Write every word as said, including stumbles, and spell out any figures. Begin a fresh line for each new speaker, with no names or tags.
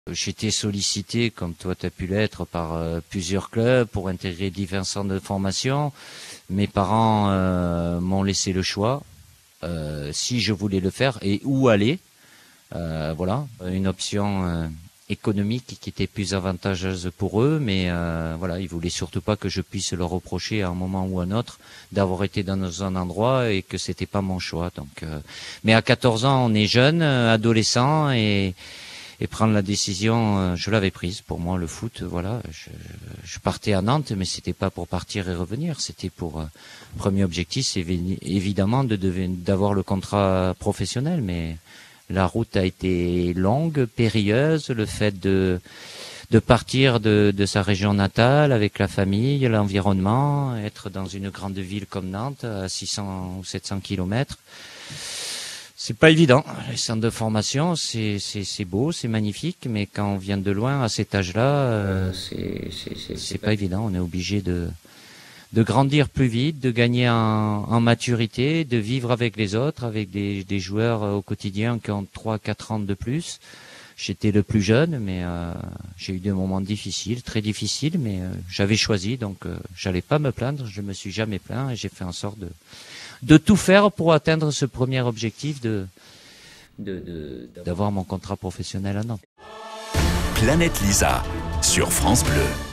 J'étais sollicité, comme toi tu as pu l'être, par euh, plusieurs clubs pour intégrer divers centres de formation. Mes parents euh, m'ont laissé le choix, euh, si je voulais le faire et où aller. Euh, voilà, une option euh, économique qui était plus avantageuse pour eux, mais euh, voilà, ils voulaient surtout pas que je puisse leur reprocher à un moment ou à un autre d'avoir été dans un endroit et que c'était pas mon choix. Donc, euh, mais à quatorze ans, on est jeune, euh, adolescent et Et prendre la décision, je l'avais prise. Pour moi, le foot, voilà, je, je partais à Nantes, mais c'était pas pour partir et revenir. C'était pour euh, premier objectif, c'est évidemment de d'avoir le contrat professionnel. Mais la route a été longue, périlleuse. Le fait de de partir de, de sa région natale avec la famille, l'environnement, être dans une grande ville comme Nantes à six cents ou sept cents kilomètres. C'est pas évident. Les centres de formation, c'est c'est c'est beau, c'est magnifique, mais quand on vient de loin à cet âge-là, euh, c'est c'est c'est c'est pas évident. On est obligé de de grandir plus vite, de gagner en, en maturité, de vivre avec les autres, avec des des joueurs au quotidien qui ont trois quatre ans de plus. J'étais le plus jeune, mais euh, j'ai eu des moments difficiles, très difficiles, mais euh, j'avais choisi, donc euh, j'allais pas me plaindre. Je me suis jamais plaint et j'ai fait en sorte de de tout faire pour atteindre ce premier objectif de, de, de, d'avoir mon contrat professionnel à Nantes.
Planète Lisa sur France Bleu.